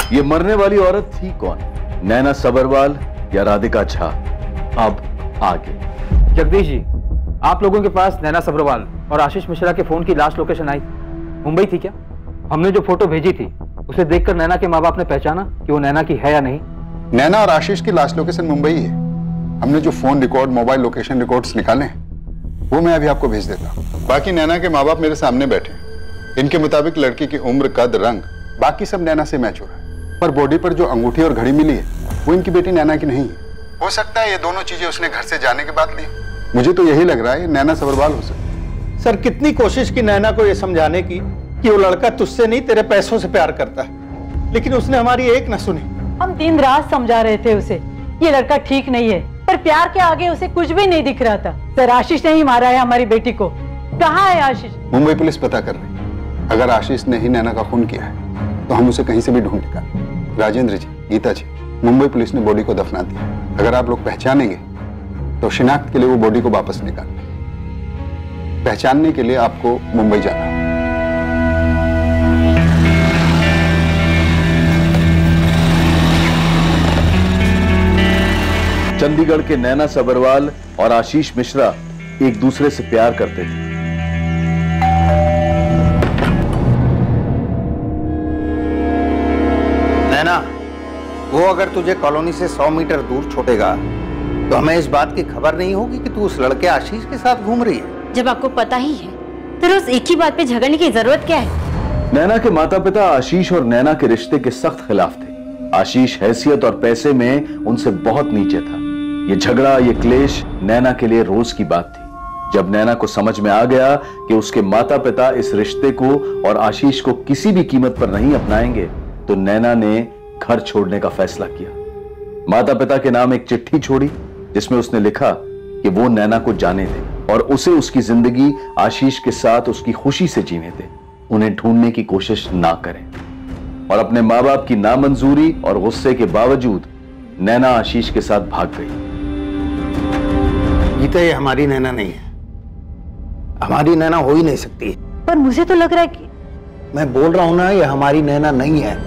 ये मरने वाली औरत थी कौन? नैना सबरवाल या राधिका झा? अब आगे। जगदीश जी, आप लोगों के पास नैना सबरवाल और आशीष मिश्रा के फोन की लास्ट लोकेशन आई, मुंबई थी क्या? हमने जो फोटो भेजी थी उसे देखकर नैना के माँ बाप ने पहचाना कि वो नैना की है या नहीं? नैना और आशीष की लास्ट लोकेशन मुंबई है। हमने जो phone record, mobile location records निकाले हैं वो मैं अभी आपको भेज देता हूँ। बाकी नैना के माँ बाप मेरे सामने बैठे, इनके मुताबिक लड़की की उम्र, कद, रंग बाकी सब नैना से मैच हो रहा है, पर बॉडी पर जो अंगूठी और घड़ी मिली है वो इनकी बेटी नैना की नहीं है। हो सकता है ये दोनों चीजें उसने घर से जाने के बाद ली। मुझे तो यही लग रहा है नैना सबरवाल हो सकती है। सर, कितनी कोशिश की नैना को ये समझाने की कि वो लड़का तुझसे नहीं तेरे पैसों से प्यार करता है, लेकिन उसने हमारी एक न सुनी। हम दिन रात समझा रहे थे उसे, ये लड़का ठीक नहीं है, पर प्यार के आगे उसे कुछ भी नहीं दिख रहा था। सर, आशीष ने ही मारा है हमारी बेटी को। कहाँ है आशीष? मुंबई पुलिस पता कर रही है। अगर आशीष ने ही नैना का खून किया है तो हम उसे कहीं से भी ढूंढ निकालें। राजेंद्र जी, गीता जी, मुंबई पुलिस ने बॉडी को दफना दिया। अगर आप लोग पहचानेंगे तो शिनाख्त के लिए वो बॉडी को वापस निकालें। पहचानने के लिए आपको मुंबई जाना होगा। चंडीगढ़ के नैना सबरवाल और आशीष मिश्रा एक दूसरे से प्यार करते थे। नैना, वो अगर तुझे कॉलोनी से 100 मीटर दूर छोड़ेगा तो हमें इस बात की खबर नहीं होगी कि तू उस लड़के आशीष के साथ घूम रही है। जब आपको पता ही है तो रोज एक ही बात पे झगड़ने की जरूरत क्या है? नैना के माता पिता आशीष और नैना के रिश्ते के सख्त खिलाफ थे। आशीष हैसियत और पैसे में उनसे बहुत नीचे था। ये झगड़ा, ये क्लेश नैना के लिए रोज की बात थी। जब नैना को समझ में आ गया कि उसके माता पिता इस रिश्ते को और आशीष को किसी भी कीमत पर नहीं अपनाएंगे तो नैना ने घर छोड़ने का फैसला किया। माता पिता के नाम एक चिट्ठी छोड़ी जिसमें उसने लिखा कि वो नैना को जाने दे और उसे उसकी जिंदगी आशीष के साथ उसकी खुशी से जीने दे, उन्हें ढूंढने की कोशिश ना करें। और अपने मां बाप की नामंजूरी और गुस्से के बावजूद नैना आशीष के साथ भाग गई। गीता, ये हमारी नैना नहीं है, हमारी नैना हो ही नहीं सकती। पर मुझे तो लग रहा है कि मैं बोल रहा हूं ना, ये हमारी नैना नहीं है।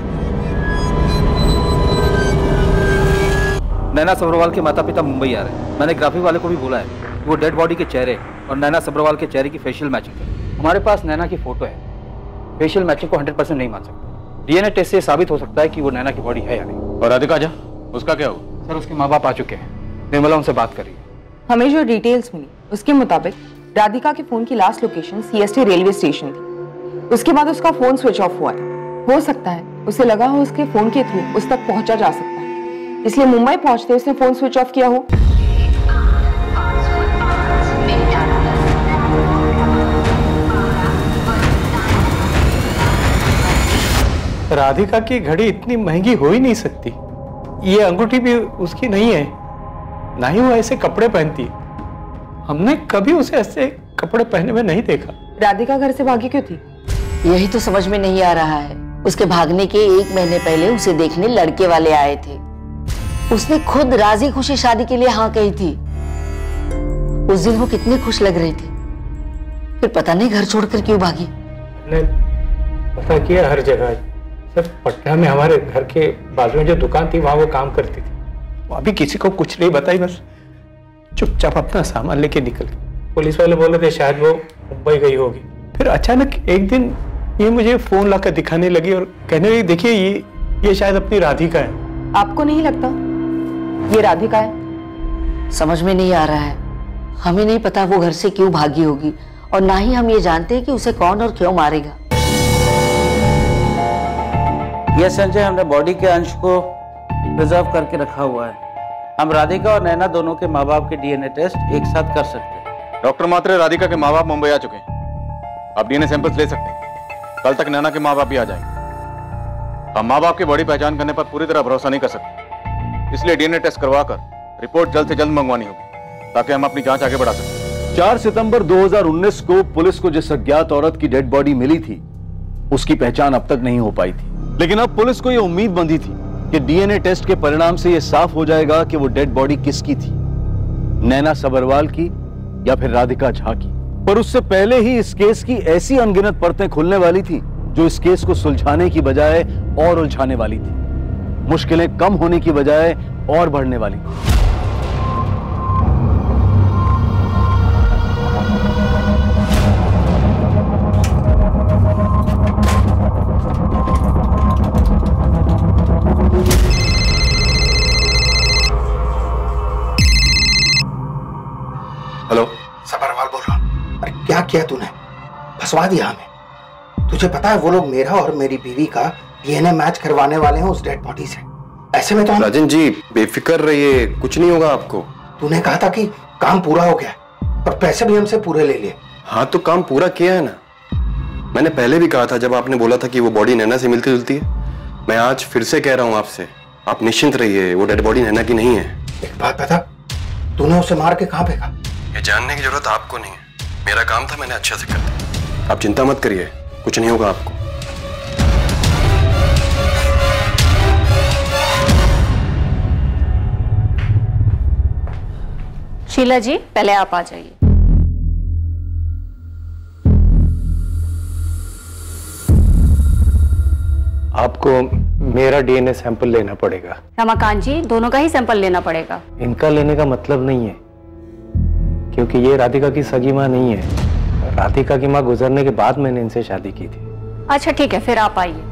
नैना सबरवाल के माता पिता मुंबई आ रहे हैं। मैंने ग्राफिक वाले को भी बोला है कि वो डेड बॉडी के चेहरे और नैना सबरवाल के चेहरे की फेशियल मैचिंग करें। हमारे पास नैना की फोटो है, फेशियल मैचिंग को 100% नहीं मान सकते। डीएनए टेस्ट से साबित हो सकता है कि वो नैना की बॉडी है या नहीं। और राधिका झा, उसका क्या हुआ? सर, उसके माँ बाप आ चुके हैं, निर्मला उनसे बात कर रही है। हमें जो डिटेल्स मिली उसके मुताबिक राधिका के फोन की last location CST railway station थी। उसके बाद उसका फोन स्विच ऑफ हुआ है। हो सकता है उसे लगा हो उसके फोन के थ्रू उस तक पहुंचा जा सकता है, इसलिए मुंबई पहुंचते उसने फोन स्विच ऑफ किया हो। राधिका की घड़ी इतनी महंगी हो ही नहीं सकती। ये अंगूठी भी उसकी नहीं है, ना ही वो ऐसे कपड़े पहनती। हमने कभी उसे ऐसे कपड़े पहने में नहीं देखा। राधिका घर से भागी क्यों थी? यही तो समझ में नहीं आ रहा है। उसके भागने के 1 महीने पहले उसे देखने लड़के वाले आए थे। उसने खुद राजी खुशी शादी के लिए हाँ कही थी। उस दिन वो कितनी खुश लग रही थी, फिर पता नहीं घर छोड़कर क्यों भागी। मैंने पता किया हर जगह, सब पटना में हमारे घर के बाजू में जो दुकान थी वहां वो काम करती थी। वो अभी किसी को कुछ नहीं बताई, बस चुपचाप अपना सामान लेके निकल गई। पुलिस वाले बोल रहे थे शायद वो मुंबई गई होगी। फिर अचानक एक दिन ये मुझे फोन लाकर दिखाने लगी और कहने लगी, देखिए ये शायद अपनी राधिका है। आपको नहीं लगता ये राधिका है? समझ में नहीं आ रहा है। हमें नहीं पता वो घर से क्यों भागी होगी और ना ही हम ये जानते हैं कि उसे कौन और क्यों मारेगा। यह संजय, हमने बॉडी के अंश को प्रिजर्व करके रखा हुआ है। हम राधिका और नैना दोनों के माँ बाप के डीएनए टेस्ट एक साथ कर सकते हैं। डॉक्टर मात्रे, राधिका के माँ बाप मुंबई आ चुके हैं। आप डीएनए सैंपल्स ले सकते हैं। कल तक नैना के माँ बाप भी आ जाएंगे। हम माँ बाप की बॉडी पहचान करने पर पूरी तरह भरोसा नहीं कर सकते, इसलिए डीएनए टेस्ट करवाकर रिपोर्ट जल्द से जल्द मंगवानी होगी ताकि हम अपनी जांच आगे बढ़ा सकें। 4 सितंबर 2019 को पुलिस को जिस अज्ञात औरत की डेड बॉडी मिली थी उसकी पहचान अब तक नहीं हो पाई थी, लेकिन अब पुलिस को यह उम्मीद बंधी थी कि डीएनए टेस्ट के परिणाम से यह साफ हो जाएगा कि वो डेड बॉडी किसकी थी, नैना सबरवाल की या फिर राधिका झा की। पर उससे पहले ही इस केस की ऐसी अनगिनत परतें खुलने वाली थी जो इस केस को सुलझाने की बजाय और उलझाने वाली थी। मुश्किलें कम होने की बजाय और बढ़ने वाली थी। हेलो, सबरवाल बोल रहा हूं। अरे क्या किया तूने? फंसवा दिया हमें। तुझे पता है वो लोग मेरा और मेरी बीवी का डीएनए मैच करवाने वाले हैं उस डेड बॉडी से। ऐसे में तो राजन जी बेफिक्र रहिए, कुछ नहीं होगा आपको। तूने कहा था कि काम पूरा हो गया और पैसे भी हमसे पूरे ले लिए। हाँ तो काम पूरा किया है ना। मैंने पहले भी कहा था जब आपने बोला था कि वो बॉडी नैना से मिलती जुलती है। मैं आज फिर से कह रहा हूँ आपसे, आप निश्चिंत रहिए, वो डेड बॉडी नैना की नहीं है। एक बात बता, तूने उसे मार के कहाँ फेंका? ये जानने की जरूरत आपको नहीं है, मेरा काम था, मैंने अच्छे से कर दिया। आप चिंता मत करिए, कुछ नहीं होगा आपको। शीला जी पहले आप आ जाइए। आपको मेरा डीएनए सैंपल लेना पड़ेगा। रमाकांत जी दोनों का ही सैंपल लेना पड़ेगा। इनका लेने का मतलब नहीं है, क्योंकि ये राधिका की सगी माँ नहीं है। राधिका की माँ गुजरने के बाद मैंने इनसे शादी की थी। अच्छा ठीक है, फिर आप आइए।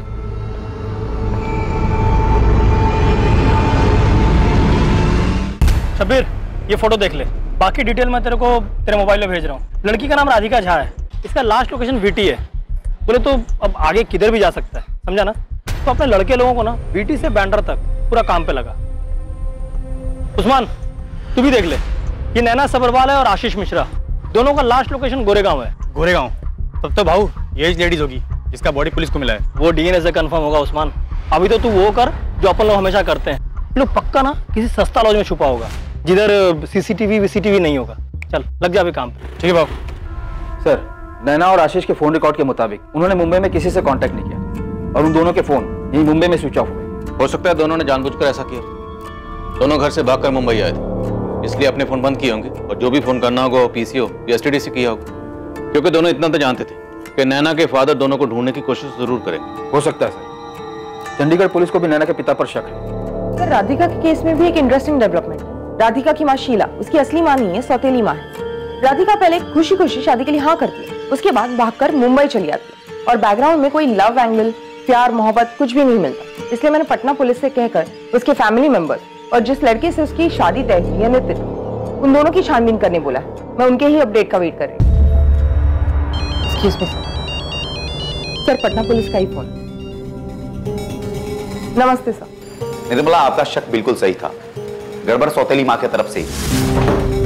शब्बीर ये फोटो देख ले, बाकी डिटेल मैं तेरे को तेरे मोबाइल में भेज रहा हूँ। लड़की का नाम राधिका झा है, इसका लास्ट लोकेशन वीटी है। बोले तो अब आगे किधर भी जा सकता है, समझा ना? तो अपने लड़के लोगों को ना वीटी से बैंड्रा तक पूरा काम पे लगा। उस्मान तू भी देख ले, ये नैना सबरवाल है और आशीष मिश्रा, दोनों का लास्ट लोकेशन गोरेगांव है। गोरेगांव? तब तो भाऊ ये लेडीज होगी जिसका बॉडी पुलिस को मिला है। वो डीएनए से कंफर्म होगा उस्मान। अभी तो तू वो कर जो अपन लोग हमेशा करते हैं। लोग पक्का ना किसी सस्ता लॉज में छुपा होगा जिधर सीसीटीवी वीसीटीवी नहीं होगा। चल लग जा भी काम पे। ठीक है बाबू। सर नैना और आशीष के फोन रिकॉर्ड के मुताबिक उन्होंने मुंबई में किसी से कांटेक्ट नहीं किया और उन दोनों के फोन यही मुंबई में स्विच ऑफ हुए। हो सकता है दोनों ने जानबूझकर ऐसा किया। दोनों घर से भागकर मुंबई आए थे, इसलिए अपने फोन बंद किए होंगे और जो भी फोन करना होगा पीसीओ या एसटीडी से किया होगा, क्योंकि दोनों इतना तो जानते थे कि नैना के फादर दोनों को ढूंढने की कोशिश जरूर करेंगे। हो सकता है सर, चंडीगढ़ पुलिस को भी नैना के पिता पर शक है। सर राधिका के केस में भी एक इंटरेस्टिंग डेवलपमेंट है। राधिका की माँ शीला उसकी असली माँ नहीं है, सौतेली माँ है। राधिका पहले खुशी खुशी शादी के लिए हाँ करती है, उसके बाद भागकर मुंबई चली आती है और बैकग्राउंड में कोई लव एंगल, प्यार मोहब्बत कुछ भी नहीं मिलता। इसलिए मैंने पटना पुलिस से कहकर उसके फैमिली मेंबर्स और जिस लड़के से उसकी शादी तय हुई है नितिन, उन दोनों की छानबीन करने बोला है। मैं उनके ही अपडेट का वेट कर रही हूँ। Excuse me sir, Patna police का ही फोन। नमस्ते सर। निर्मला आपका शक बिल्कुल सही था, गड़बड़ सौतेली माँ की तरफ से ही।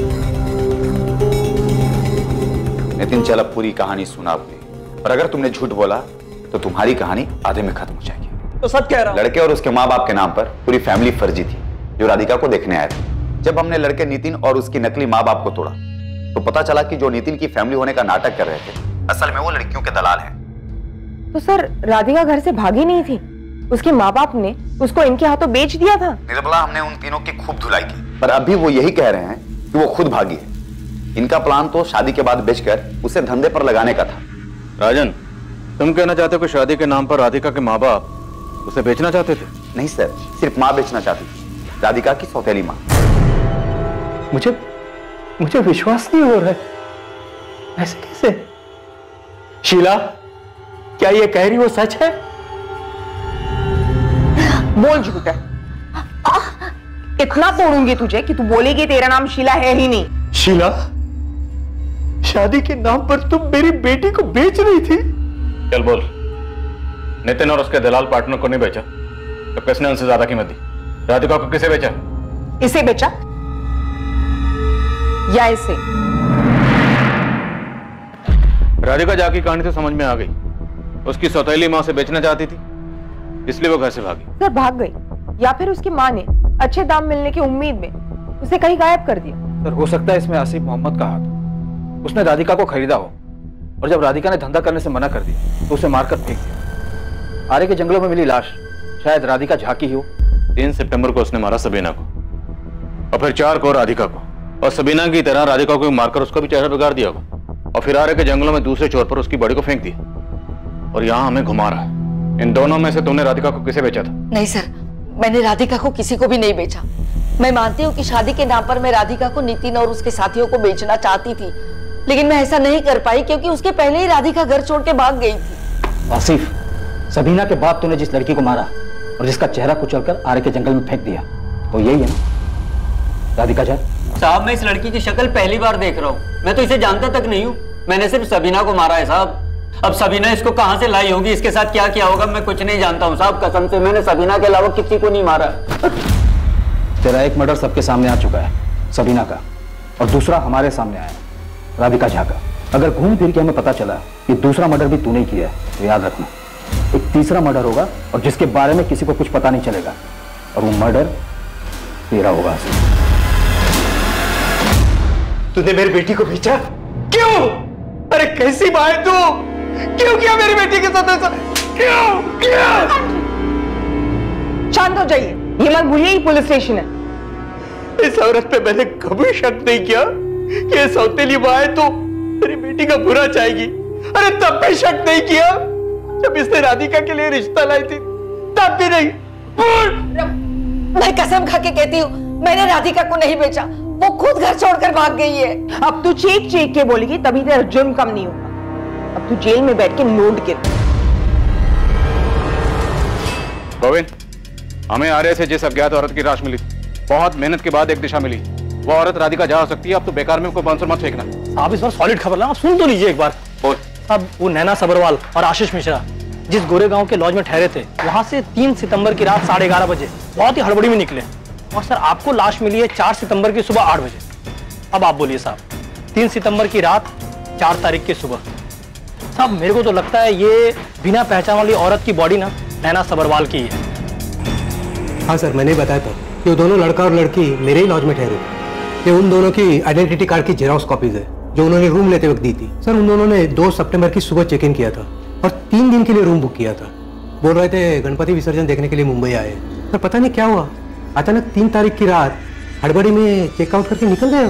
नितिन चल अब पूरी कहानी सुना आपने, और अगर तुमने झूठ बोला तो तुम्हारी कहानी आधे में खत्म हो जाएगी। तो सच कह रहा हूं। लड़के और उसके माँ बाप के नाम पर पूरी फैमिली फर्जी थी जो राधिका को देखने आए थे। जब हमने लड़के नितिन और उसकी नकली माँ बाप को तोड़ा तो पता चला कि जो नितिन की फैमिली होने का नाटक कर रहे थे असल में वो लड़कियों के दलाल हैं। तो सर राधिका घर से भागी नहीं थी, उसके माँ बाप ने उसको इनके हाथों बेच दिया था। निर्मला हमने उन तीनों की खूब धुलाई की, पर अभी वो यही कह रहे हैं कि वो खुद भागी है। इनका प्लान तो शादी के बाद बेचकर उसे धंधे पर लगाने का था। राजन तुम कहना चाहते हो कि शादी के नाम पर राधिका के माँ बाप उसे बेचना चाहते थे? नहीं सर, सिर्फ माँ बेचना चाहती थी, राधिका की सौतेली माँ। मुझे विश्वास नहीं हो रहा है, ऐसे कैसे? शीला क्या ये कह रही वो सच है? बोल झूठ है। इतना तोड़ूंगी तुझे कि तू बोलेगी तेरा नाम शीला है ही नहीं। शीला शादी के नाम पर तुम मेरी बेटी को बेच रही थी? चल बोल, नितिन और उसके दलाल पार्टनर को नहीं बेचा तो किसने उनसे ज्यादा कीमत दी? राधिका को किसे बेचा? इसे बेचा या इसे? राधिका झा की कहानी तो समझ में आ गई, उसकी सौतेली माँ से बेचना चाहती थी इसलिए वो घर से भागी। सर भाग गई या फिर उसकी माँ ने अच्छे दाम मिलने की उम्मीद में उसे कहीं गायब कर दिया। सर हो सकता है इसमें आसिफ मोहम्मद का हाथ हो। उसने राधिका को खरीदा हो और जब राधिका ने धंधा करने से मना कर दिया तो उसे मारकर फेंक दिया। आरे के जंगलों में मिली लाश शायद राधिका झा की ही हो। 3 सितंबर को उसने मारा सबीना को और फिर 4 को राधिका को, और सबीना की तरह राधिका को मारकर उसका भी चेहरा बिगाड़ दिया होगा और फिर आरे के जंगलों में दूसरे छोर पर उसकी बॉडी को फेंक दिया और यहाँ हमें घुमा रहा है। इन दोनों में से तुमने राधिका को किसे बेचा था? नहीं सर, मैंने राधिका को किसी को भी नहीं बेचा। मैं मानती हूँ कि शादी के नाम पर मैं राधिका को नितिन और उसके साथियों को बेचना चाहती थी, लेकिन मैं ऐसा नहीं कर पाई क्योंकि उसके पहले ही राधिका घर छोड़ के भाग गई थी। आसिफ, सबीना के बाद तूने जिस लड़की को मारा और जिसका चेहरा कुचलकर आरे के जंगल में फेंक दिया, वो यही है ना राधिका झा? साहब, मैं इस लड़की की शक्ल पहली बार देख रहा हूँ। मैं तो इसे जानता तक नहीं हूँ। मैंने सिर्फ सबीना को मारा है साहब। अब सबीना इसको कहाँ से लाई होगी, इसके साथ क्या किया होगा, मैं कुछ नहीं जानता हूँ साहब। कसम से मैंने सबीना के अलावा किसी को नहीं मारा। तेरा एक मर्डर सबके सामने आ चुका है, सबीना का, और दूसरा हमारे सामने आया, राधिका झा का। अगर घूम फिर के हमें पता चला कि दूसरा मर्डर भी तूने किया है, तो याद रखना एक तीसरा मर्डर होगा और जिसके बारे में किसी को कुछ पता नहीं चलेगा, और वो मर्डर तेरा होगा। तूने मेरी बेटी को बेचा? क्यों? अरे कैसी माँ है तू? क्यों किया मेरी बेटी के साथ ऐसा? क्यों? शांत हो जाइए, ये मत भूलिए पुलिस स्टेशन है। इस औरत पे मैंने कभी शक नहीं किया कि ये सौतेली माँ है तो मेरी बेटी का बुरा चाहेगी। अरे तब भी शक नहीं किया जब इसने राधिका के लिए रिश्ता लाई थी, तब भी नहीं। मैं कसम खा के कहती हूँ, मैंने राधिका को नहीं बेचा, वो खुद घर छोड़कर भाग गई है। अब तू चीख चीख के बोलेगी तभी तेरा जुर्म कम नहीं होगा। अब तू जेल में बैठ के नोट गिर। गोविंद, हमें आरे से जिस अज्ञात औरत की लाश मिली, बहुत मेहनत के बाद एक दिशा मिली, वो औरत राधिका जा सकती है। अब तो बेकार में कोई बांसुर मत फेंकना। साहब, इस बार सॉलिड खबर ला, आप सुन तो लीजिए एक बार। अब वो नैना सबरवाल और आशीष मिश्रा जिस गोरे गांव के लॉज में ठहरे थे, वहां से 3 सितंबर की रात 11:30 बजे बहुत ही हड़बड़ी में निकले, और सर आपको लाश मिली है 4 सितंबर की सुबह 8 बजे। अब आप बोलिए साहब, 3 सितंबर की रात, 4 तारीख की सुबह। साहब, मेरे को तो लगता है ये बिना पहचान वाली औरत की बॉडी ना नैना सबरवाल की है। हाँ सर, मैंने बताया था कि वो दोनों लड़का और लड़की मेरे ही लॉज में ठहरे थे। ये उन दोनों की आइडेंटिटी कार्ड की जेरॉक्स कॉपीज है जो उन्होंने रूम लेते वक्त दी थी। सर, उन दोनों ने 2 सितंबर की सुबह चेक इन किया था और 3 दिन के लिए रूम बुक किया था। बोल रहे थे गणपति विसर्जन देखने के लिए मुंबई आए। सर, पता नहीं क्या हुआ, अचानक 3 तारीख की रात हड़बड़ी में चेकआउट करके निकल गए।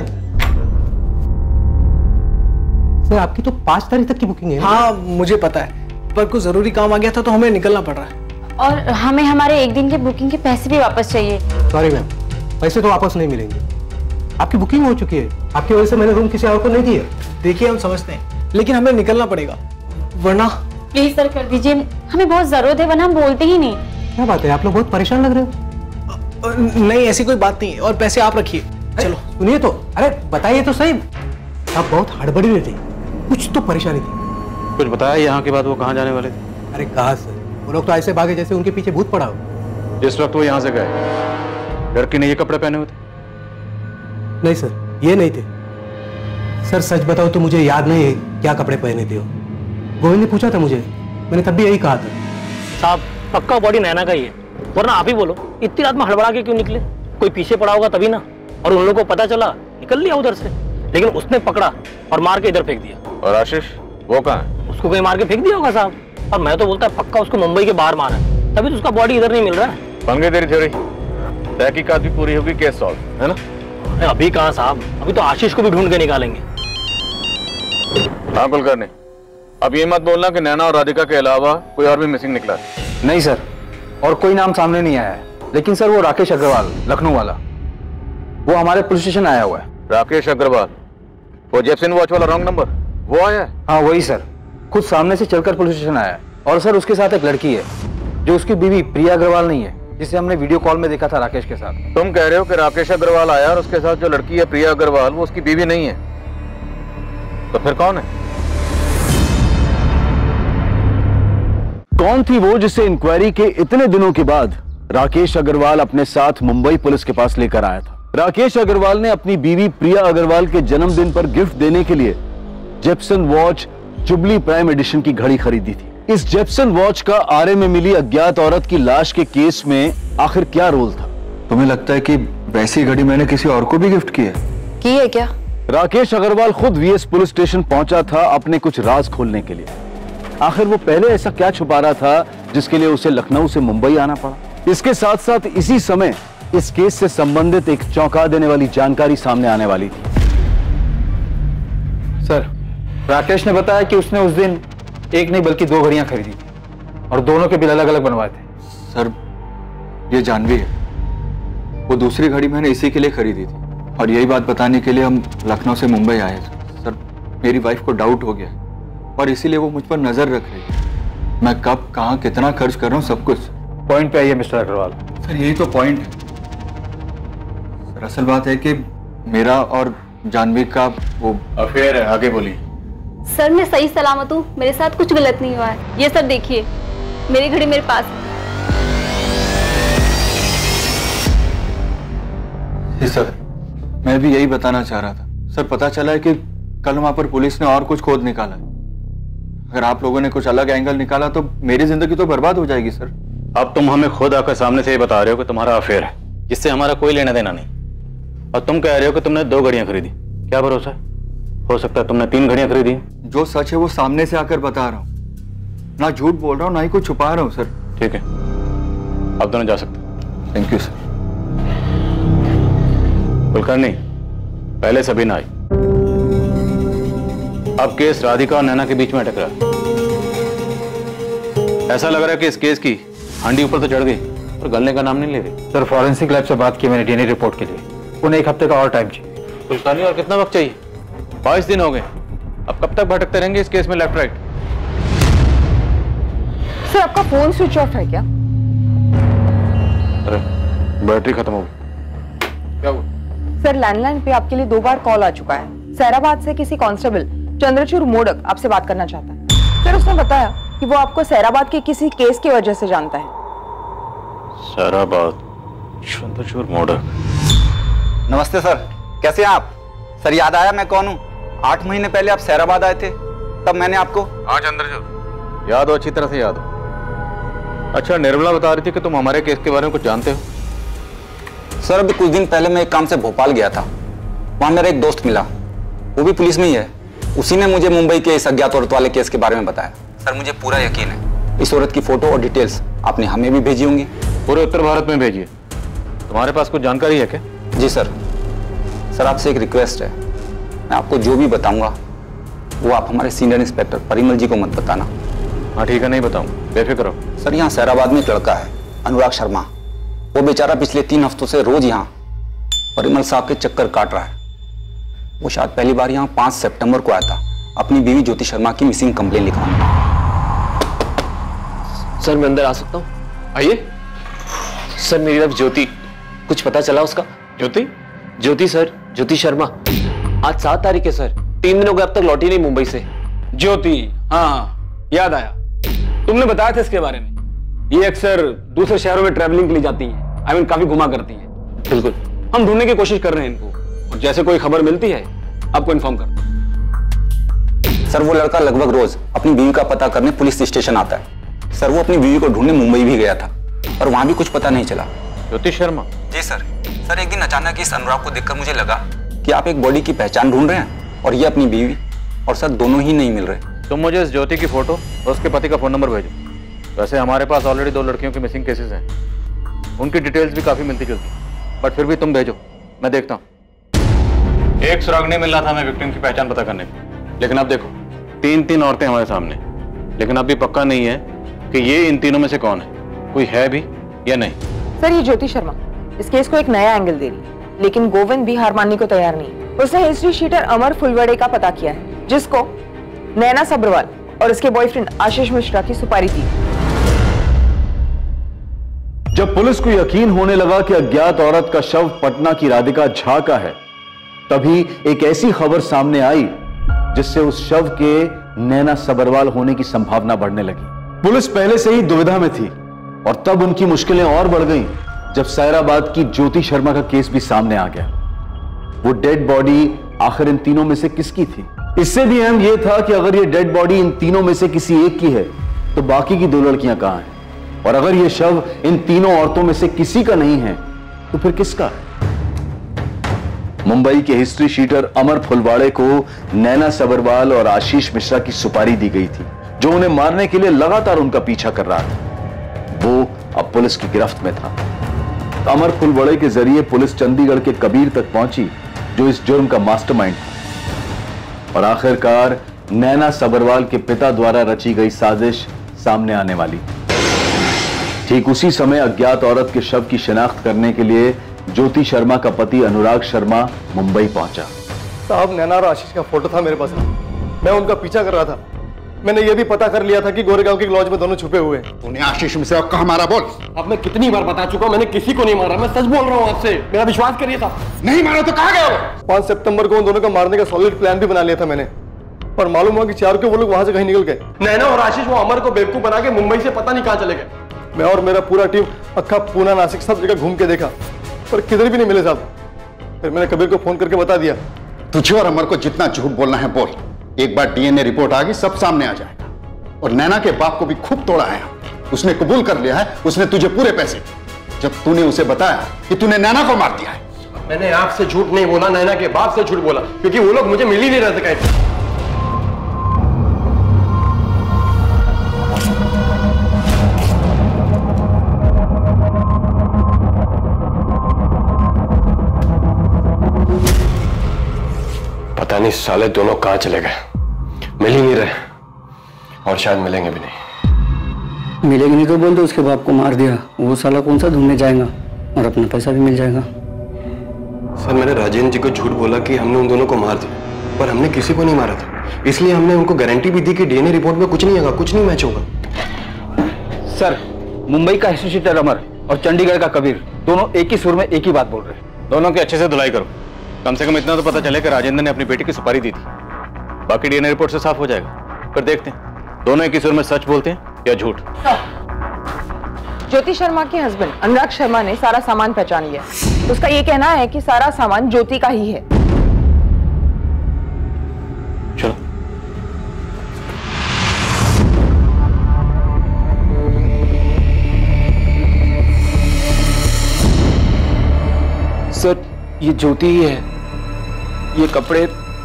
सर, आपकी तो 5 तारीख तक की बुकिंग है। हाँ, मुझे पता है, पर कुछ जरूरी काम आ गया था तो हमें निकलना पड़ रहा है। और हमें हमारे एक दिन के बुकिंग के पैसे भी वापस चाहिए। सॉरी मैम, पैसे तो वापस नहीं मिलेंगे। आपकी बुकिंग हो चुकी है, आपकी वजह से मैंने रूम किसी और को नहीं दिया। देखिए, हम समझते हैं, लेकिन हमें निकलना पड़ेगा, वरना। प्लीज सर कर दीजिए, हमें बहुत जरूरत है, वरना हम बोलते ही नहीं। क्या बात है, आप लोग बहुत परेशान लग रहे हो। नहीं, ऐसी कोई बात नहीं है, और पैसे आप रखिए। चलो सुनिए तो, अरे बताइए तो सही, आप बहुत हड़बड़ी में थे, कुछ तो परेशानी थी। कुछ बताया यहाँ के बाद वो कहाँ जाने वाले थे? अरे कहाँ सर, वो लोग तो ऐसे भागे जैसे उनके पीछे भूत पड़ा हो। जिस वक्त वो यहाँ से गए, लड़की ने ये कपड़े पहने हुए थे? नहीं सर, ये नहीं थे। सर सच बताओ तो मुझे याद नहीं है क्या कपड़े पहने थे। गोविंद ने पूछा था मुझे, मैंने तब भी यही कहा था। साहब, पक्का बॉडी नैना का ही है, वरना आप ही बोलो, इतनी रात में हड़बड़ा के क्यों निकले? कोई पीछे पड़ा होगा तभी ना, और उन लोगों को पता चला, निकल लिया उधर से, लेकिन उसने पकड़ा और मार के इधर फेंक दिया। और आशीष, वो कहाँ है? उसको कोई मार के फेंक दिया होगा साहब, और मैं तो बोलता है पक्का उसको मुंबई के बाहर मारा है, तभी तो उसका बॉडी इधर नहीं मिल रहा है। बन गई तेरी थ्योरी, तहकीकात भी पूरी होगी, केस सॉल्व, है ना? अभी कहाँ साहब, अभी तो आशीष को भी ढूंढ के निकालेंगे। हाँ कुलकर्णी, अब ये मत बोलना कि नैना और राधिका के अलावा कोई और भी मिसिंग निकला है। नहीं सर, और कोई नाम सामने नहीं आया है, लेकिन सर वो राकेश अग्रवाल, लखनऊ वाला, वो हमारे पुलिस स्टेशन आया हुआ है। राकेश अग्रवाल, वो जेपसिन वॉच वाला रॉन्ग नंबर, वो आया है? हाँ वही सर, खुद सामने से चलकर पुलिस स्टेशन आया है। और सर उसके साथ एक लड़की है जो उसकी बीवी प्रिया अग्रवाल नहीं है, जिसे हमने वीडियो कॉल में देखा था राकेश के साथ। तुम कह रहे हो कि राकेश अग्रवाल आया और उसके साथ जो लड़की है प्रिया अग्रवाल, वो उसकी बीवी नहीं है, तो फिर कौन है? कौन थी वो जिसे इंक्वायरी के इतने दिनों के बाद राकेश अग्रवाल अपने साथ मुंबई पुलिस के पास लेकर आया था? राकेश अग्रवाल ने अपनी बीवी प्रिया अग्रवाल के जन्मदिन पर गिफ्ट देने के लिए Jepsen watch jubilee prime edition की घड़ी खरीदी थी। इस जेपसन वॉच का आरे में मिली अज्ञात औरत की लाश के केस में आखिर क्या रोल था? तुम्हें लगता है कि वैसी घड़ी मैंने किसी और को भी गिफ्ट की है? क्या? राकेश अग्रवाल खुद वीएस पुलिस स्टेशन पहुंचा था अपने कुछ राज खोलने के लिए। आखिर वो पहले ऐसा क्या छुपा रहा था जिसके लिए उसे लखनऊ से मुंबई आना पड़ा? इसके साथ साथ इसी समय इस केस से संबंधित एक चौंका देने वाली जानकारी सामने आने वाली थी। सर, राकेश ने बताया कि उसने उस दिन एक नहीं बल्कि 2 घड़ियां खरीदी थी, और दोनों के बिल अलग अलग बनवाए थे। सर ये जानवी है, वो दूसरी घड़ी मैंने इसी के लिए खरीदी थी और यही बात बताने के लिए हम लखनऊ से मुंबई आए। सर मेरी वाइफ को डाउट हो गया और इसीलिए वो मुझ पर नजर रख रही है। मैं कब कहाँ कितना खर्च कर रहा हूँ सब कुछ। पॉइंट पे आइए मिस्टर अग्रवाल। सर यही तो पॉइंट है सर। असल बात है कि मेरा और जानवी का वो अफेयर है। आगे बोलिए। सर मैं सही सलामत हूँ, मेरे साथ कुछ गलत नहीं हुआ है। ये सर देखिए, मेरी घड़ी मेरे पास है। जी सर, मैं भी यही बताना चाह रहा था। सर पता चला है कि कल वहां पर पुलिस ने और कुछ खोद निकाला है। अगर आप लोगों ने कुछ अलग एंगल निकाला तो मेरी जिंदगी तो बर्बाद हो जाएगी सर। अब तुम हमें खुद आकर सामने से ये बता रहे हो कि तुम्हारा अफेयर है, जिससे हमारा कोई लेना देना नहीं, और तुम कह रहे हो कि तुमने 2 घड़ियां खरीदी। क्या भरोसा है, हो सकता है तुमने 3 घड़ियां खरीदी। जो सच है वो सामने से आकर बता रहा हूँ, ना झूठ बोल रहा हूँ ना ही कुछ छुपा रहा हूँ सर। ठीक है, अब दोनों जा सकते। Thank you sir. कुलकर्णी, पहले सभी ना आई, अब केस राधिका और नैना के बीच में अटक रहा है। ऐसा लग रहा है कि इस केस की हांडी ऊपर तो चढ़ गई और गलने का नाम नहीं ले रही। सर फॉरेंसिक लैब से बात की मैंने डीएनए रिपोर्ट के लिए, उन्हें 1 हफ्ते का और टाइम चाहिए। कुलकर्णी और कितना वक्त चाहिए? 22 दिन हो गए, अब कब तक भटकते रहेंगे इस केस में लेफ्ट राइट? सर आपका फोन स्विच ऑफ है क्या? अरे बैटरी खत्म हो गई। क्या हुआ? सर लैंडलाइन पे आपके लिए 2 बार कॉल आ चुका है। सैराबाद से किसी कांस्टेबल चंद्रचूड़ मोडक आपसे बात करना चाहता है। सर उसने बताया कि वो आपको सैराबाद के किसी केस की वजह से जानता है। सैराबाद, चंद्रचूड़ मोडक। नमस्ते सर, कैसे हैं आप? सर याद आया मैं कौन हूँ? 8 महीने पहले आप सैराबाद आए थे, तब मैंने आपको। हाँ चंद्रचूड़, याद हो, अच्छी तरह से याद हो। अच्छा, निर्मला बता रही थी कि तुम हमारे केस के बारे में कुछ जानते हो। सर अभी कुछ दिन पहले मैं एक काम से भोपाल गया था, वहां मेरा एक दोस्त मिला, वो भी पुलिस में ही है। उसी ने मुझे मुंबई के इस अज्ञात औरत वाले केस के बारे में बताया। सर मुझे पूरा यकीन है इस औरत की फोटो और डिटेल्स आपने हमें भी भेजी होंगी। पूरे उत्तर भारत में भेजिए। तुम्हारे पास कुछ जानकारी है क्या? जी सर। सर आपसे एक रिक्वेस्ट है, मैं आपको जो भी बताऊंगा वो आप हमारे सीनियर इंस्पेक्टर परिमल जी को मत बताना। हाँ ठीक है, नहीं बताऊंगा, बेफिक्र हो। सर यहाँ सैराबाद में एक लड़का है अनुराग शर्मा, वो बेचारा पिछले 3 हफ्तों से रोज यहाँ परिमल साहब के चक्कर काट रहा है। वो शायद पहली बार यहाँ 5 सितंबर को आया था अपनी बीवी ज्योति शर्मा की मिसिंग कंप्लेन लिखवाने। सर मैं अंदर आ सकता हूँ? आइए। सर मेरी तरफ ज्योति, कुछ पता चला उसका? ज्योति? ज्योति सर, ज्योति शर्मा। आज 7 तारीख है सर, 3 दिन हो गए अब तक लौटी नहीं मुंबई से। ज्योति, हाँ याद आया, तुमने बताया था इसके बारे में। ये अक्सर दूसरे शहरों में ट्रैवलिंग के लिए जाती है, आई मीन काफी घुमा करती है। बिल्कुल, हम ढूंढने की कोशिश कर रहे हैं इनको, और जैसे कोई खबर मिलती है आपको इन्फॉर्म कर। सर वो लड़का लगभग रोज अपनी बीवी का पता करने पुलिस स्टेशन आता है। सर वो अपनी बीवी को ढूंढने मुंबई भी गया था और वहां भी कुछ पता नहीं चला। ज्योति शर्मा? जी सर। सर एक दिन अचानक इस अनुराग को देखकर मुझे लगा कि आप एक बॉडी की पहचान ढूंढ रहे हैं और ये अपनी बीवी, और सर दोनों ही नहीं मिल रहे। तुम मुझे इस ज्योति की फोटो और उसके पति का फोन नंबर भेजो। वैसे हमारे पास ऑलरेडी 2 लड़कियों के मिसिंग केसेस हैं, उनकी डिटेल्स भी काफी मिलती जुलती, बट फिर भी तुम भेजो, मैं देखता हूँ। एक सुराग नहीं मिल रहा था हमें विक्टिम की पहचान पता करने की, लेकिन अब देखो 3 औरतें हमारे सामने, लेकिन अब भी पक्का नहीं है कि ये इन तीनों में से कौन है, कोई है भी या नहीं। सर ये ज्योति शर्मा इस केस को एक नया एंगल दे रही है, लेकिन गोविंद भी हार मानने को तैयार नहीं। उसने हिस्ट्री शीटर अमर फुलवड़े का पता किया है, जिसको नैना सब्रवाल और उसके बॉयफ्रेंड आशीष मिश्रा की सुपारी दी। जब पुलिस को यकीन होने लगा कि अज्ञात औरत का शव पटना की राधिका झा का है, तभी एक ऐसी खबर सामने आई जिससे उस शव के नैना सब्रवाल होने की संभावना बढ़ने लगी। पुलिस पहले से ही दुविधा में थी और तब उनकी मुश्किलें और बढ़ गईं जब सैराबाद की ज्योति शर्मा का केस भी सामने आ गया। वो डेड बॉडी आखिर इन तीनों में से किसकी थी? इससे भी अहम यह था कि अगर ये डेड बॉडी इन तीनों में से किसी एक की है तो बाकी की 2 लड़कियां कहां हैं, और अगर ये शव इन तीनों औरतों में से किसी का नहीं है तो फिर किसका है? मुंबई के हिस्ट्री शीटर अमर फुलवाड़े को नैना सब्रवाल और आशीष मिश्रा की सुपारी दी गई थी, जो उन्हें मारने के लिए लगातार उनका पीछा कर रहा था। वो अब पुलिस की गिरफ्त में था। अमर फुलवाड़े के जरिए पुलिस चंडीगढ़ के कबीर तक पहुंची, जो इस जुर्म का मास्टरमाइंड था, और आखिरकार नैना सब्रवाल के पिता द्वारा रची गई साजिश सामने आने वाली। ठीक उसी समय अज्ञात औरत के शव की शिनाख्त करने के लिए ज्योति शर्मा का पति अनुराग शर्मा मुंबई पहुंचा। साहब, नैना और आशीष का फोटो था मेरे पास। मैं उनका पीछा कर रहा था। मैंने ये भी पता कर लिया था कि गोरेगांव की लॉज में दोनों छुपे हुए हैं। तूने आशीष में से कहाँ मारा? बोल। अब मैं कितनी बार बता चुका हूँ, मैंने किसी को नहीं मारा। मैं सच बोल रहा हूँ आपसे, मेरा विश्वास करिए साहब। नहीं मारा तो कहाँ गया वो? 5 सितंबर को उन दोनों को मारने का सॉलिड प्लान भी बना लिया था मैंने, पर मालूम हुआ कि 4 को वो लोग वहां से कहीं निकल गए। नैना और आशीष वो अमर को बेवकूफ बना के मुंबई से पता नहीं कहाँ चले गए। मैं और मेरा पूरा टीम अक्खा पूना नासिक सब जगह घूम के देखा, पर किधर भी नहीं मिले साहब। फिर मैंने कबीर को फोन करके बता दिया। तुझे और अमर को जितना झूठ बोलना है बोल। एक बार डीएनए रिपोर्ट आ गई, सब सामने आ जाएगा। और नैना के बाप को भी खूब तोड़ा है, उसने कबूल कर लिया है, उसने तुझे पूरे पैसे। जब तूने उसे बताया कि तूने नैना को मार दिया है। मैंने आपसे झूठ नहीं बोला, नैना के बाप से झूठ बोला, क्योंकि वो लोग मुझे मिल ही नहीं रहे थे कहीं। पता नहीं साले दोनों कहां चले गए, मिल ही नहीं रहे और शायद मिलेंगे भी नहीं। मिलेंगे नहीं तो बोल दो उसके बाप को मार दिया, वो साला कौन सा ढूंढने जाएगा और अपना पैसा भी मिल जाएगा। सर, मैंने राजेंद्र जी को झूठ बोला कि हमने उन दोनों को मार दिया, पर हमने किसी को नहीं मारा था। इसलिए हमने उनको गारंटी भी दी कि डीएनए रिपोर्ट में कुछ नहीं होगा, कुछ नहीं मैच होगा। सर, मुंबई का एसोसिएटेड अमर और चंडीगढ़ का कबीर दोनों एक ही सुर में एक ही बात बोल रहे हैं। दोनों की अच्छे से धुलाई करो। कम से कम इतना तो पता चले कि राजेंद्र ने अपनी बेटी की सुपारी दी थी। बाकी डीएनए रिपोर्ट से साफ हो जाएगा। फिर देखते हैं दोनों एक ही सुर में सच बोलते हैं या झूठ। ज्योति शर्मा के हस्बैंड अनुराग शर्मा ने सारा सामान पहचान लिया। उसका ये कहना है कि सारा सामान ज्योति का ही है। चलो। सर, ये ज्योति ही है। ये कपड़े,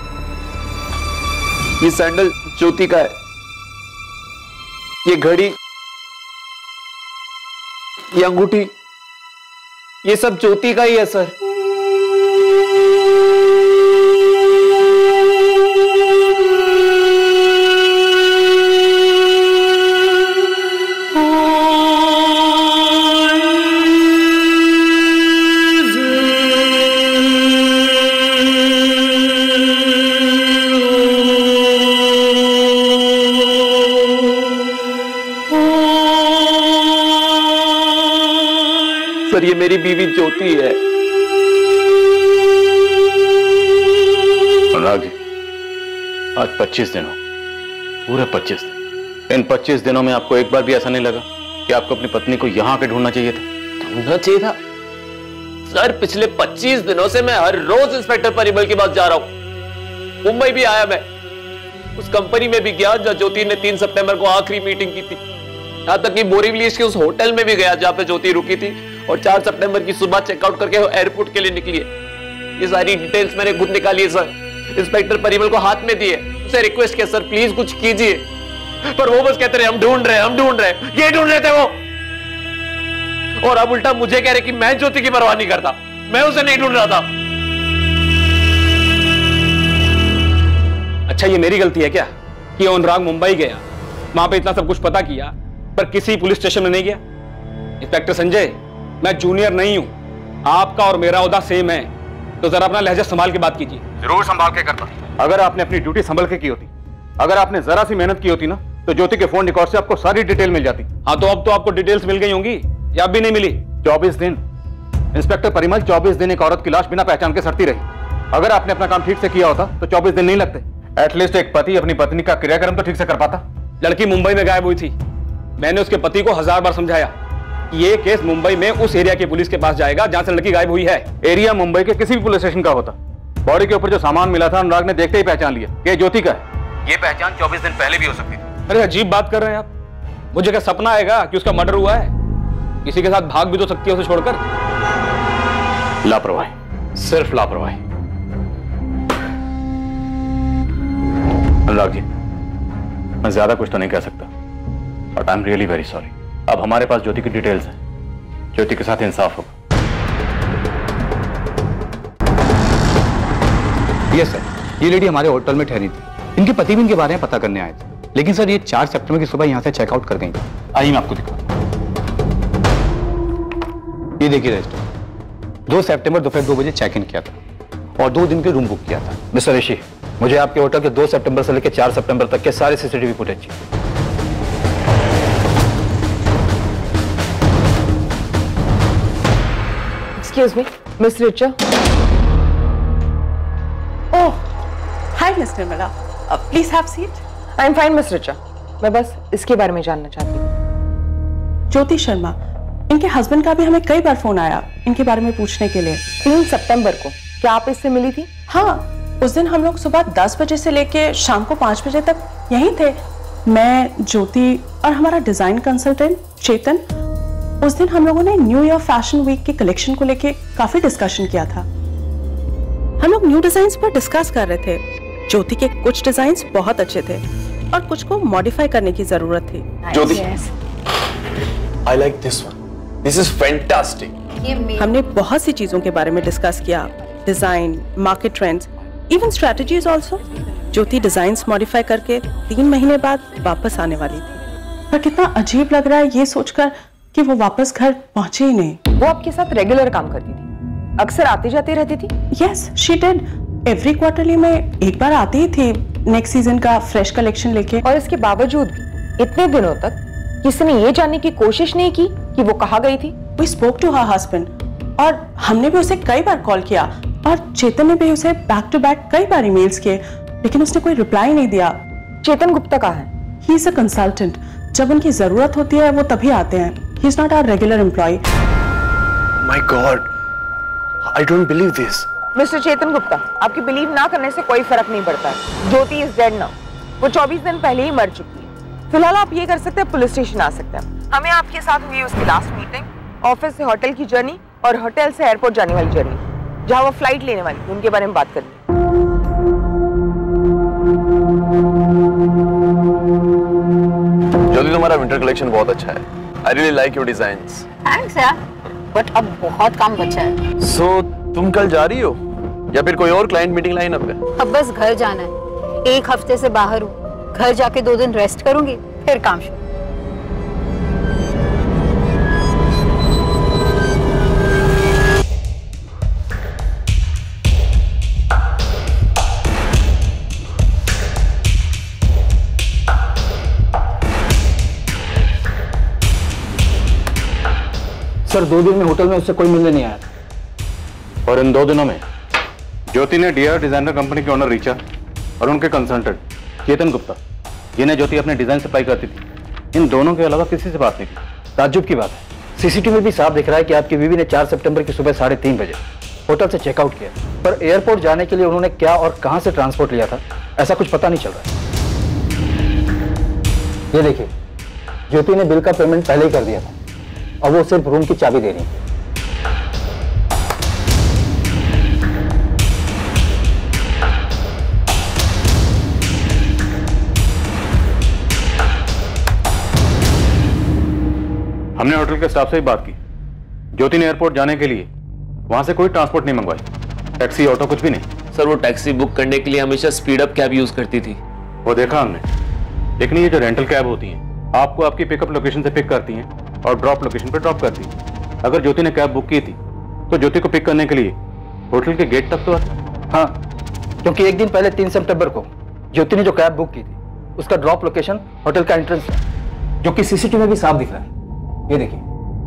ये सैंडल ज्योति का है। ये घड़ी, ये अंगूठी, ये सब ज्योति का ही है सर। सर, ये मेरी बीवी ज्योति है। अनुराग जी, आज 25 दिन हो, पूरे 25 दिन। इन 25 दिनों में आपको एक बार भी ऐसा नहीं लगा कि आपको अपनी पत्नी को यहां आके ढूंढना चाहिए था? ढूंढना चाहिए था सर। पिछले 25 दिनों से मैं हर रोज इंस्पेक्टर परिमल के पास जा रहा हूं। मुंबई भी आया मैं, उस कंपनी में भी गया जहां ज्योति ने 3 सितंबर को आखिरी मीटिंग की थी। यहां तक कि बोरीवली के उस होटल में भी गया जहां पे ज्योति रुकी थी, और 4 सितंबर की सुबह चेकआउट करके वो एयरपोर्ट के लिए निकली है। ये सारी डिटेल्स मैंने खुद निकाली है सर। इंस्पेक्टर परिमल को हाथ में दिए, उसे रिक्वेस्ट किया सर प्लीज कुछ कीजिए, पर वो बस कहते रहे हम ढूंढ रहे हैं, हम ढूंढ रहे हैं। ये ढूंढ रहे थे वो, और अब उल्टा मुझे कह रहे कि मैं ज्योति की परवाह नहीं करता, मैं उसे नहीं ढूंढ रहा था। अच्छा, ये मेरी गलती है क्या कि अनुराग मुंबई गया, वहां पे इतना सब कुछ पता किया, पर किसी पुलिस स्टेशन में नहीं गया? इंस्पेक्टर संजय, मैं जूनियर नहीं हूं, आपका और मेरा ओहदा सेम है, तो जरा अपना लहजा संभाल के बात कीजिए। जरूर संभाल के करता। अगर आपने अपनी ड्यूटी संभल के की होती, अगर आपने जरा सी मेहनत की होती ना, तो ज्योति के फोन रिकॉर्ड से आपको सारी डिटेल मिल जाती। हाँ, तो अब तो आपको डिटेल्स मिल गई होंगी या अब भी नहीं मिली? 24 दिन इंस्पेक्टर परिमल, 24 दिन एक औरत की लाश बिना पहचान के सड़ती रही। अगर आपने अपना काम ठीक से किया होता तो 24 दिन नहीं लगते। एटलीस्ट एक पति अपनी पत्नी का क्रियाक्रम तो ठीक से कर पाता। लड़की मुंबई में गायब हुई थी, मैंने उसके पति को 1000 बार समझाया ये केस मुंबई में उस एरिया की पुलिस के पास जाएगा जहां से लड़की गायब हुई है। एरिया मुंबई के किसी भी पुलिस स्टेशन का होता। बॉडी के ऊपर जो सामान मिला था अनुराग ने देखते ही पहचान लिया कि ज्योति का है। ये पहचान 24 दिन पहले भी हो सकती थी। अरे अजीब बात कर रहे हैं आप। मुझे क्या सपना आएगा कि उसका मर्डर हुआ है? किसी के साथ भाग भी तो सकती है उसे छोड़कर। लापरवाही, सिर्फ लापरवाही। अनुराग जी, मैं ज्यादा कुछ तो नहीं कह सकता, but I am really very sorry. अब हमारे पास ज्योति की डिटेल्स हैं, ज्योति के साथ इंसाफ होगा। यस सर, ये लेडी हमारे होटल में ठहरी थी, इनके पति भी इनके बारे में पता करने आए थे, लेकिन सर ये 4 सितंबर की सुबह यहाँ से चेकआउट कर गई। आइए मैं आपको दिखाऊं। ये देखिए रजिस्टर, 2 सितंबर दोपहर 2 बजे चेक इन किया था और 2 दिन के रूम बुक किया था। मिस्टर ऋषि, मुझे आपके होटल के 2 सितंबर से लेकर 4 सितंबर तक के सारे सीसीटीवी फुटेज चाहिए। Excuse me, Miss Richa. Oh, hi, Mr. Miller. Please have seat. I'm fine, Miss Richa. मैं बस इसके बारे में जानना चाहती हूँ। ज्योति शर्मा, इनके हस्बैंड का भी हमें कई बार फोन आया इनके बारे में पूछने के लिए। 3 सितंबर को क्या आप इससे मिली थी? हाँ, उस दिन हम लोग सुबह 10 बजे से लेके शाम को 5 बजे तक यहीं थे। मैं, ज्योति और हमारा डिजाइन कंसल्टेंट चेतन। उस दिन हम लोगों ने न्यू ईयर फैशन वीक के कलेक्शन को लेके काफी डिस्कशन किया था। हम लोग न्यू डिजाइन्स पर डिस्कस कर रहे थे। ज्योति के कुछ डिजाइन्स बहुत अच्छे थे और कुछ को मॉडिफाई करने की जरूरत थी। ज्योति, I like this one. This is fantastic. हमने बहुत सी चीजों के बारे में डिस्कस किया, design, market trends, even strategies also. Jyoti designs modify करके 3 महीने बाद वापस आने वाली थी, पर कितना अजीब लग रहा है ये सोचकर कि वो वापस घर पहुंचे ही नहीं। वो आपके साथ रेगुलर काम करती थी, अक्सर आती जाती रहती थी? Yes, she did. Every quarterly में एक बार आती ही थी नेक्स्ट सीजन का फ्रेश कलेक्शन लेके। और इसके बावजूद भी इतने दिनों तक किसी ने ये जानने की कोशिश नहीं की कि वो कहाँ गई थी? We spoke to her husband और हमने भी उसे कई बार कॉल किया और चेतन ने भी उसे बैक टू बैक कई बार ईमेल्स किए, लेकिन उसने कोई रिप्लाई नहीं दिया। चेतन गुप्ता कहाँ है? He is a consultant. जब उनकी जरूरत होती है वो तभी आते हैं। He is not our regular employee. My God, I don't believe this. Mister Chetan Gupta, आपकी बिलीव ना करने से कोई फर्क नहीं पड़ता है। Jyoti is dead now. वो 24 दिन पहले ही मर चुकी है। फिलहाल आप ये कर सकते हैं, पुलिस स्टेशन आ सकते हैं। हमें आपके साथ हुई उसकी लास्ट मीटिंग, ऑफिस से होटल की जर्नी और होटल से एयरपोर्ट जाने वाली जर्नी, जहाँ वो फ्लाइट लेने वाली थी, उनके बारे में बात करनी। ज्योति, तुम्हारा विंटर कलेक्शन बहुत अच्छा है। I really like your designs. Thanks यार, बट अब बहुत काम बचा है। So, तुम कल जा रही हो या फिर कोई और क्लाइंट मीटिंग लाइन अप है? अब बस घर जाना है। 1 हफ्ते से बाहर हूँ, घर जाके 2 दिन रेस्ट करूंगी, फिर काम शुरू। सर 2 दिन में होटल में उससे कोई मिलने नहीं आया। और इन 2 दिनों में ज्योति ने डीआर डिजाइनर कंपनी के ओनर रीचा और उनके कंसल्टेंट चेतन गुप्ता, जिन्हें ज्योति अपने डिजाइन सप्लाई करती थी, इन दोनों के अलावा किसी से बात नहीं की। ताज्जुब की बात है, सीसीटीवी में भी साफ दिख रहा है कि आपकी बीवी ने 4 सितंबर की सुबह 3:30 बजे होटल से चेकआउट किया, पर एयरपोर्ट जाने के लिए उन्होंने क्या और कहां से ट्रांसपोर्ट लिया था ऐसा कुछ पता नहीं चल रहा है। ये देखिए, ज्योति ने बिल का पेमेंट पहले ही कर दिया था और वो सिर्फ रूम की चाबी दे रही है। हमने होटल के स्टाफ से भी बात की। ज्योति ने एयरपोर्ट जाने के लिए वहां से कोई ट्रांसपोर्ट नहीं मंगवाई, टैक्सी ऑटो कुछ भी नहीं। सर वो टैक्सी बुक करने के लिए हमेशा स्पीड अप कैब यूज करती थी। वो देखा हमने, लेकिन ये जो रेंटल कैब होती हैं, आपको आपकी पिकअप लोकेशन से पिक करती हैं और ड्रॉप लोकेशन पर ड्रॉप करती हैं। अगर ज्योति ने कैब बुक की थी तो ज्योति को पिक करने के लिए होटल के गेट तक तो आती। हाँ, क्योंकि एक दिन पहले 3 सितंबर को ज्योति ने जो कैब बुक की थी उसका ड्रॉप लोकेशन होटल का एंट्रेंस था, जो कि सीसीटीवी में भी साफ दिख रहा है। ये देखिए,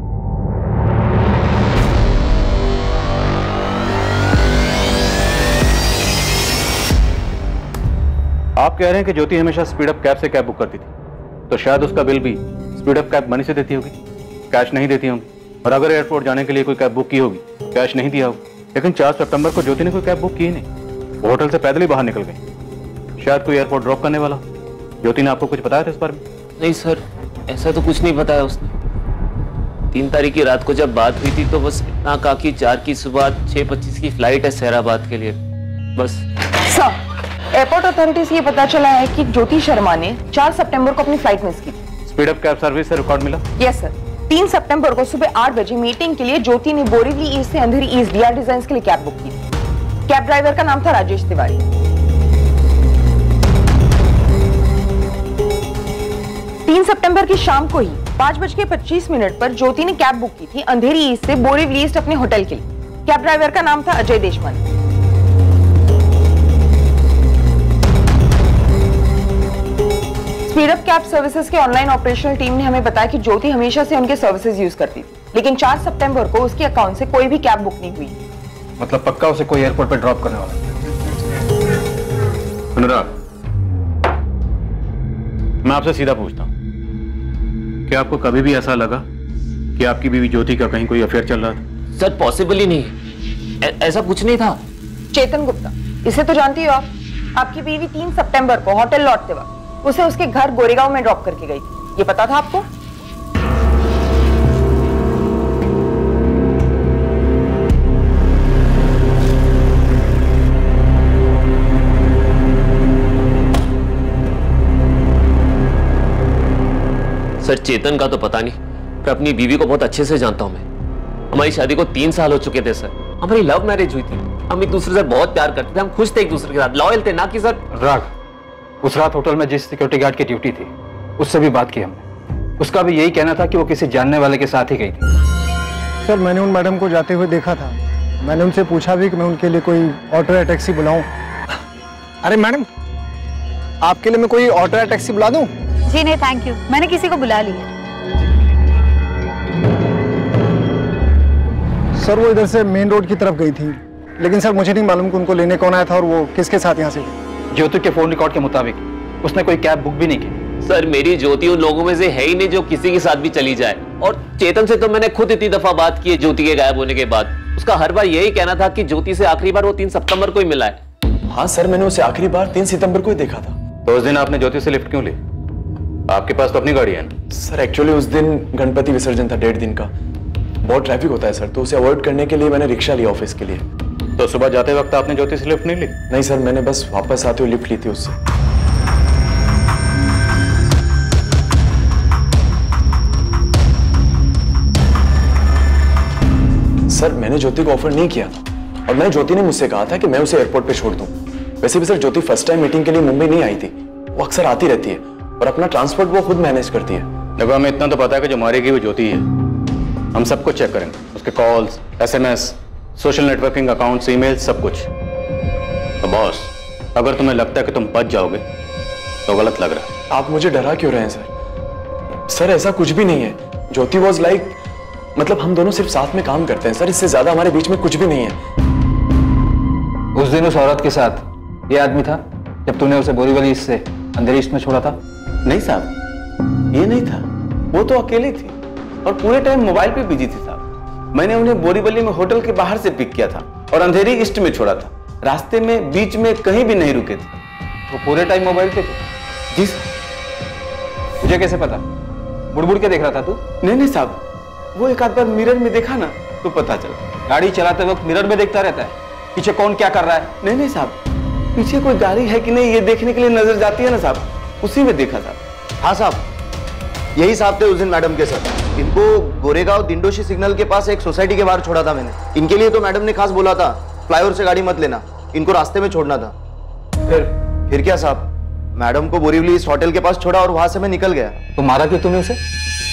आप कह रहे हैं कि ज्योति हमेशा स्पीड अप कैब से कैब बुक करती थी, तो शायद उसका बिल भी स्पीड अप कैब मनी से देती होगी, कैश नहीं देती होगी। और अगर एयरपोर्ट जाने के लिए कोई कैब बुक की होगी, कैश नहीं दिया होगा। लेकिन 4 सितंबर को ज्योति ने कोई कैब बुक की ही नहीं, वो होटल से पैदल ही बाहर निकल गई। शायद कोई एयरपोर्ट ड्रॉप करने वाला। ज्योति ने आपको कुछ बताया था इस बारे में? नहीं सर, ऐसा तो कुछ नहीं बताया उसने। 3 तारीख की रात को जब बात हुई थी तो बस इतना कहा कि 4 की सुबह 6:25 की फ्लाइट है सहराबाद के लिए, बस। सर, एयरपोर्ट अथॉरिटी से ये पता चला है कि ज्योति शर्मा ने 4 सितंबर को अपनी फ्लाइट मिस की थी। स्पीड अप कैब सर्विस से रिकॉर्ड मिला? Yes sir. 3 सितंबर को सुबह 8 बजे मीटिंग के लिए ज्योति ने बोरीवली ईस्ट से अंधेरी ईस्ट डीआर डिजाइन्स के लिए कैब बुक की थी। कैब ड्राइवर का नाम था राजेश तिवारी। 3 सितंबर की शाम को ही 5:25 पर ज्योति ने कैब बुक की थी अंधेरी ईस्ट से बोरीवली ईस्ट अपने होटल के लिए। कैब ड्राइवर का नाम था Ajay Deshpande. Speed up cab services के ऑनलाइन ऑपरेशनल टीम ने हमें बताया कि ज्योति हमेशा से उनके सर्विसेज यूज करती थी, लेकिन 4 सितंबर को उसके अकाउंट से कोई भी कैब बुक नहीं हुई। मतलब पक्का उसे कोई एयरपोर्ट पे ड्रॉप करने वाला। अनुराग, मैं आपसे सीधा पूछता हूं, क्या आपको कभी भी ऐसा लगा कि आपकी बीवी ज्योति का कहीं कोई अफेयर चल रहा था? सर पॉसिबल ही नहीं, ऐसा कुछ नहीं था। चेतन गुप्ता, इसे तो जानती हो आप। आपकी बीवी 3 सितंबर को होटल लौटते वक्त उसे उसके घर गोरेगांव में ड्रॉप करके गई थी, ये पता था आपको? सर चेतन का तो पता नहीं, पर अपनी बीवी को बहुत अच्छे से जानता हूं मैं। हमारी शादी को 3 साल हो चुके थे सर। हमारी लव मैरिज हुई थी, हम एक दूसरे से बहुत प्यार करते थे, हम खुश थे एक दूसरे के साथ, लॉयल थे, ना कि सर। राग, उस रात होटल में जिस सिक्योरिटी गार्ड की ड्यूटी थी उससे भी बात की हमने। उसका भी यही कहना था कि वो किसी जानने वाले के साथ ही गई थी। सर मैंने उन मैडम को जाते हुए देखा था, मैंने उनसे पूछा भी कि मैं उनके लिए कोई ऑटो या टैक्सी बुलाऊं। अरे मैडम, आपके लिए मैं कोई ऑटो या टैक्सी बुला दूं? जी नहीं थैंक यू, मैंने किसी को बुला लिया। सर वो इधर से मेन रोड की तरफ गई थी, लेकिन सर मुझे नहीं मालूम कि उनको लेने कौन आया था और वो किसके साथ यहाँ से गई। ज्योति के फोन रिकॉर्ड के मुताबिक उसने कोई कैब बुक भी नहीं की। सर मेरी ज्योति उन लोगों में से है ही नहीं जो किसी के साथ भी चली जाए। और चेतन से तो मैंने खुद इतनी दफा बात की है ज्योति के गायब होने के बाद। उसका हर बार यही कहना था कि ज्योति से आखिरी बार वो 3 सितंबर को ही मिला है। हाँ सर, मैंने उसे आखिरी बार 3 सितंबर को ही देखा था। तो उस दिन आपने ज्योति से लिफ्ट क्यों ली? आपके पास तो अपनी गाड़ी है ना? सर एक्चुअली उस दिन गणपति विसर्जन था 1.5 दिन का, बहुत ट्रैफिक होता है सर, तो उसे अवॉइड करने के लिए मैंने रिक्शा लिया ऑफिस के लिए। तो सुबह जाते वक्त आपने ज्योति से लिफ्ट नहीं ली? नहीं सर, मैंने बस वापस आते हुए लिफ्ट ली थी उससे। सर मैंने ज्योति को ऑफर नहीं किया था, और मैंने ज्योति ने मुझसे कहा था कि मैं उसे एयरपोर्ट पे छोड़ दूं। वैसे भी sir Jyoti first time meeting के लिए मुंबई नहीं आई थी, वो अक्सर आती रहती है और अपना ट्रांसपोर्ट वो खुद मैनेज करती है। देखो हमें इतना तो पता है कि जो मारेगी वो ज्योति है। हम सब कुछ चेक करेंगे, उसके calls, SMS, social networking accounts, email, सब कुछ। तो बॉस, अगर तुम्हें लगता है कि तुम बच जाओगे तो गलत लग रहा है। आप मुझे डरा क्यों रहे हैं सर? सर ऐसा कुछ भी नहीं है। ज्योति वॉज लाइक, मतलब हम दोनों सिर्फ साथ में काम करते हैं सर, इससे ज्यादा हमारे बीच में कुछ भी नहीं है। उस दिन उस औरत के साथ ये आदमी था जब तूने उसे बोरीवली से अंधेरी ईस्ट में छोड़ा था? नहीं साहब, ये नहीं था, वो तो अकेली थी और पूरे टाइम मोबाइल पे बिजी थी साहब। मैंने उन्हें बोरीवली में होटल के बाहर से पिक किया था और अंधेरी ईस्ट में छोड़ा था। रास्ते में बीच में कहीं भी नहीं रुके थे। वो पूरे टाइम मोबाइल पे थे? जी सर। मुझे कैसे पता? बुड़ के देख रहा था तू? नहीं साहब, वो एक आध बार मिरर में देखा ना तो पता चला। गाड़ी चलाते वक्त मिरर में देखता रहता है पीछे कौन क्या कर रहा है? नहीं साहब, पीछे कोई गाड़ी है कि नहीं ये देखने के लिए नजर जाती है ना साहब, उसी में देखा था। हाँ साहब, यही साहब थे उस दिन मैडम के साथ। इनको गोरेगांव दिंडोशी सिग्नल के पास एक सोसाइटी के बाहर छोड़ा था मैंने। इनके लिए तो मैडम ने खास बोला था फ्लाईओवर से गाड़ी मत लेना, इनको रास्ते में छोड़ना था। फिर क्या साहब, मैडम को बोरीवली इस होटल के पास छोड़ा और वहां से मैं निकल गया। तो मारा क्यों तुमने उसे?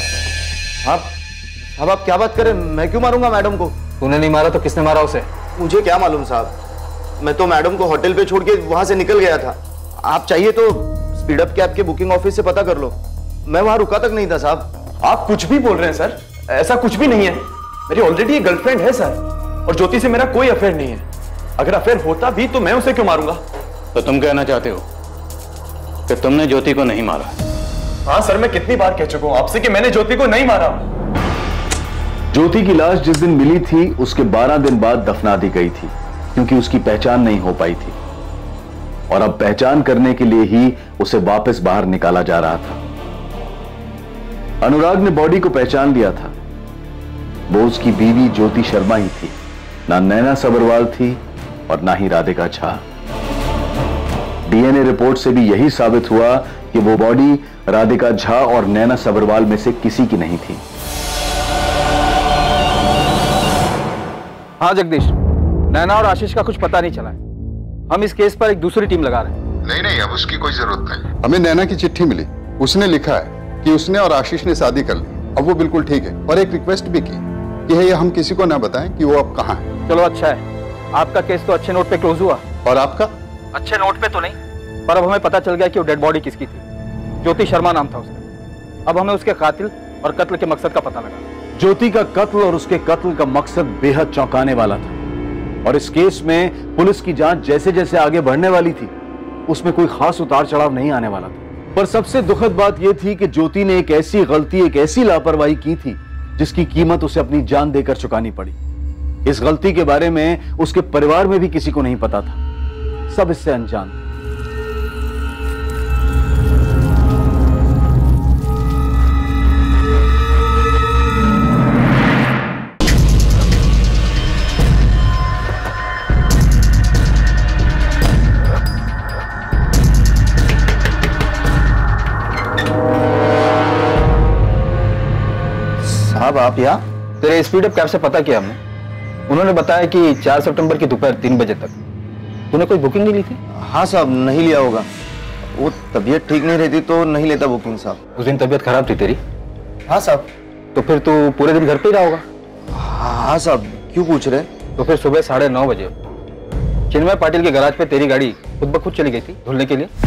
अब आप क्या बात करें, मैं क्यों मारूंगा मैडम को? तूने नहीं मारा तो किसने मारा उसे? मुझे क्या मालूम साहब, मैं तो मैडम को होटल पे छोड़ के वहां से निकल गया था। आप चाहिए तो स्पीड अप कैब के बुकिंग ऑफिस से पता कर लो, मैं वहां रुका तक नहीं था साहब। आप कुछ भी बोल रहे हैं सर, ऐसा कुछ भी नहीं है। मेरी ऑलरेडी एक गर्लफ्रेंड है सर, और ज्योति से मेरा कोई अफेयर नहीं है। अगर अफेयर होता भी तो मैं उसे क्यों मारूंगा? तो तुम कहना चाहते हो कि तुमने ज्योति को नहीं मारा? हाँ सर, मैं कितनी बार कह चुका हूं आपसे कि मैंने ज्योति को नहीं मारा। ज्योति की लाश जिस दिन मिली थी उसके 12 दिन बाद दफना दी गई थी, क्योंकि उसकी पहचान नहीं हो पाई थी और अब पहचान करने के लिए ही उसे वापस बाहर निकाला जा रहा था। अनुराग ने बॉडी को पहचान लिया था, वो उसकी बीवी ज्योति शर्मा ही थी, ना नैना सबरवाल थी और ना ही राधिका झा। DNA रिपोर्ट से भी यही साबित हुआ कि वो बॉडी राधिका झा और नैना सबरवाल में से किसी की नहीं थी। हाँ जगदीश, नैना और आशीष का कुछ पता नहीं चला है। हम इस केस पर एक दूसरी टीम लगा रहे हैं। नहीं, अब उसकी कोई जरूरत नहीं। हमें नैना की चिट्ठी मिली, उसने लिखा है कि उसने और आशीष ने शादी कर ली अब वो बिल्कुल ठीक है, और एक रिक्वेस्ट भी की कि ये हम किसी को ना बताएं कि वो अब कहाँ है। चलो अच्छा है, आपका केस तो अच्छे नोट पे क्लोज हुआ। और आपका? अच्छे नोट पे तो नहीं, पर अब हमें पता चल गया कि वो डेड बॉडी किसकी थी। ज्योति शर्मा नाम था उसका। अब हमें उसके कातिल और कत्ल के मकसद का पता लगा। ज्योति का कत्ल और उसके कत्ल का मकसद बेहद चौंकाने वाला था, और इस केस में पुलिस की जांच जैसे जैसे आगे बढ़ने वाली थी उसमें कोई खास उतार चढ़ाव नहीं आने वाला था। पर सबसे दुखद बात यह थी कि ज्योति ने एक ऐसी गलती, एक ऐसी लापरवाही की थी जिसकी कीमत उसे अपनी जान देकर चुकानी पड़ी। इस गलती के बारे में उसके परिवार में भी किसी को नहीं पता था, सब इससे अनजान थे। साहब आप यहाँ? तेरे स्पीड अप कैब से पता किया हमने, उन्होंने बताया कि 4 सितंबर की दोपहर 3 बजे तक तूने कोई बुकिंग नहीं ली थी। हाँ साहब, नहीं लिया होगा, वो तबीयत ठीक नहीं रहती तो नहीं लेता बुकिंग साहब। उस दिन तबीयत खराब थी तेरी? हाँ साहब। तो फिर तू पूरे दिन घर पे ही रहा होगा? हाँ साहब। क्यों पूछ रहे? तो फिर सुबह 9:30 बजे चिन्मय पाटिल के गैराज पे तेरी गाड़ी खुद ब खुद चली गई थी धुलने के लिए।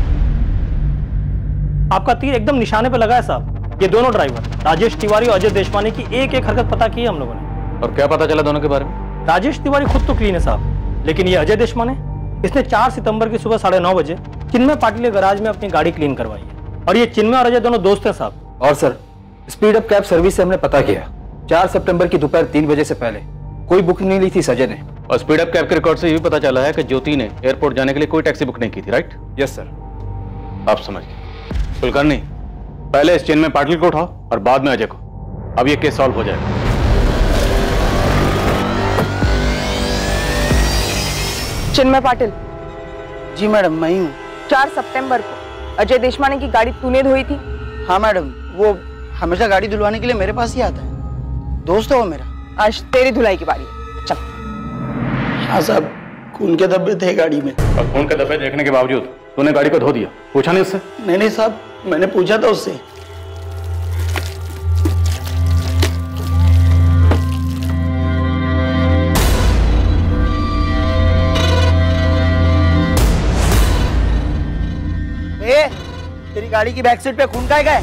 आपका तीर एकदम निशाने पे लगा है साहब। ये दोनों ड्राइवर राजेश तिवारी और अजय देशपांडे की एक एक हरकत पता की है हम लोगों ने। और क्या पता चला दोनों के बारे में? राजेश तिवारी खुद तो क्लीन है साहब, लेकिन ये अजय देशपांडे, इसने 4 सितंबर की सुबह 9:30 बजे चिन्मय पाटिल के गैराज में अपनी गाड़ी क्लीन करवाई है। और ये चिन्मय और अजय दोनों दोस्त हैं साहब। और sir, speed up cab service से हमने पता किया 4 सितंबर की दोपहर 3 बजे से पहले कोई बुकिंग नहीं ली थी अजय ने। और स्पीड अप कैब के रिकॉर्ड से ये भी पता चला है कि ज्योति ने एयरपोर्ट जाने के लिए कोई टैक्सी बुक नहीं की थी, राइट? Yes sir. आप समझ गए। कुलकर्णी, पहले इस चिन्मय पाटिल को उठाओ और बाद में अजय को। अब ये केस सॉल्व हो जाएगा। चिन्मय पाटिल? जी मैडम, मैं ही हूँ। 4 सितंबर को अजय देशपांडे की गाड़ी तूने धोई थी? हाँ मैडम, वो हमेशा गाड़ी धुलवाने के लिए मेरे पास ही आता है, दोस्त है वो मेरा। आज तेरी धुलाई की बारी है, चल। हाँ साहब, खून के धब्बे थे गाड़ी में। और खून के धब्बे देखने के बावजूद तूने गाड़ी को धो दिया, पूछा नहीं उससे? नहीं साहब, मैंने पूछा था उससे। तेरी गाड़ी की बैक सीट पे खून का है?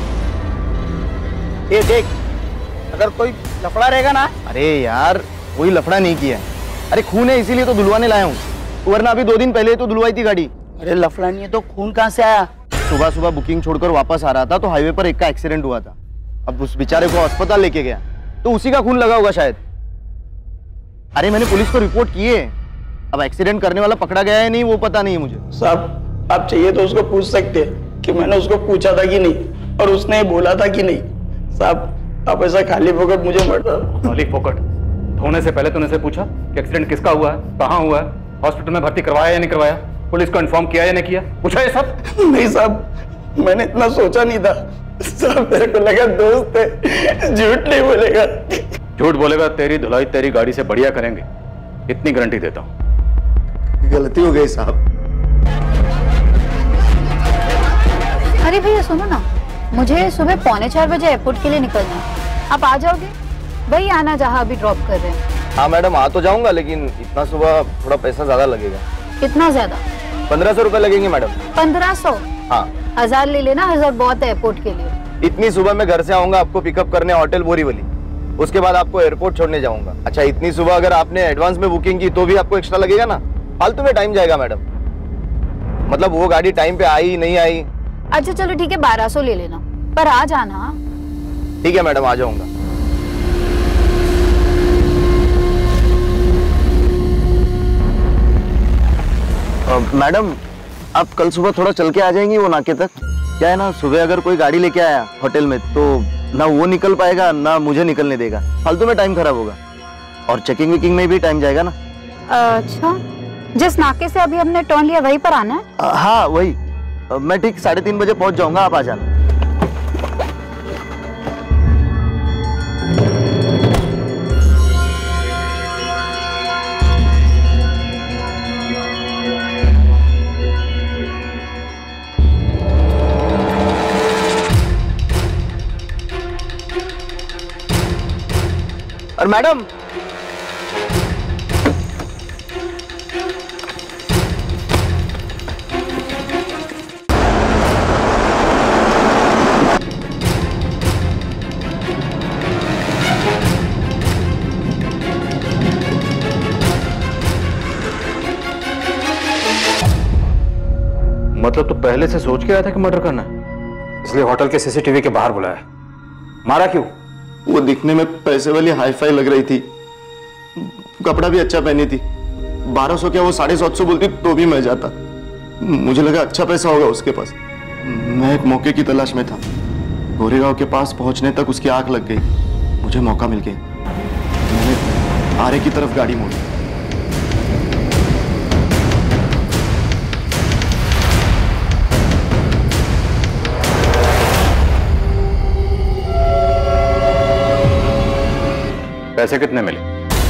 ये देख, अगर कोई लफड़ा रहेगा ना। अरे यार, कोई लफड़ा नहीं किया। अरे खून है इसीलिए तो धुलवाने लाया हूँ, वरना अभी 2 दिन पहले तो धुलवाई थी गाड़ी। अरे लफड़ा नहीं है तो खून कहाँ से आया? सुबह सुबह बुकिंग छोड़कर वापस आ रहा था तो हाईवे पर एक का एक्सीडेंट हुआ था। अब उस बेचारे को अस्पताल लेके गया तो उसी का खून लगा होगा शायद। अरे मैंने पुलिस को रिपोर्ट की है, अब एक्सीडेंट करने वाला पकड़ा गया है नहीं वो पता नहीं है मुझे। साहब, आप चाहिए तो उसको पूछ सकते हैं कि मैंने उसको पूछा था कि नहीं और उसने बोला था कि नहीं। साहब, आप ऐसा खाली फोकट मुझे मत। खाली फोकट? होने से पहले तूने से पूछा कि एक्सीडेंट किसका हुआ है, कहाँ हुआ है, हॉस्पिटल में भर्ती करवाया या नहीं करवाया, पुलिस को इन्फॉर्म किया या नहीं किया? पूछा ये सब? नहीं साहब, मैंने इतना सोचा नहीं था साहब, मेरे को लगा दोस्त है, झूठ नहीं बोलेगा। झूठ बोलेगा तेरी धुलाई तेरी गाड़ी से बढ़िया करेंगे, इतनी गारंटी देता हूँ। गलती हो गई साहब। अरे भैया सुनो ना, मुझे सुबह 3:45 बजे एयरपोर्ट के लिए निकलना है, आप आ जाओगे? वही आना जहाँ अभी ड्रॉप कर रहे हैं। हाँ मैडम, आ तो जाऊंगा, लेकिन इतना सुबह थोड़ा पैसा ज्यादा लगेगा। कितना ज्यादा? 1500 रुपए लगेंगे मैडम। 1500? हाँ। 1000 ले लेना, 1000 बहुत है एयरपोर्ट के लिए। इतनी सुबह मैं घर से आऊंगा आपको पिकअप करने होटल बोरीवली, उसके बाद आपको एयरपोर्ट छोड़ने जाऊंगा। अच्छा, इतनी सुबह अगर आपने एडवांस में बुकिंग की तो भी आपको एक्स्ट्रा लगेगा ना, फालतू में टाइम जाएगा मैडम। मतलब वो गाड़ी टाइम पे आई नहीं आई। अच्छा चलो ठीक है, 1200 ले लेना, पर आ जाना। ठीक है मैडम, आ जाऊंगा। मैडम, आप कल सुबह थोड़ा चल के आ जाएंगी वो नाके तक? क्या है ना, सुबह अगर कोई गाड़ी लेके आया होटल में तो ना वो निकल पाएगा ना मुझे निकलने देगा, फालतू में टाइम खराब होगा, और चेकिंग विकिंग में भी टाइम जाएगा ना। अच्छा, जिस नाके से अभी हमने टर्न लिया वहीं पर आना है? हाँ वही। मैं ठीक 3:30 बजे पहुंच जाऊंगा, आप आ जाना। और मैडम मतलब तो पहले से सोच के आया था कि मर्डर करना है, इसलिए होटल के सीसीटीवी के बाहर बुलाया। मारा क्यों? वो दिखने में पैसे वाली हाईफाई लग रही थी, कपड़ा भी अच्छा पहनी थी। 1200 क्या वो 750 बोलती तो भी मैं जाता। मुझे लगा अच्छा पैसा होगा उसके पास। मैं एक मौके की तलाश में था। गोरेगांव के पास पहुंचने तक उसकी आंख लग गई। मुझे मौका मिल गया। मैंने आरे की तरफ गाड़ी मोड़ी। पैसे कितने मिले?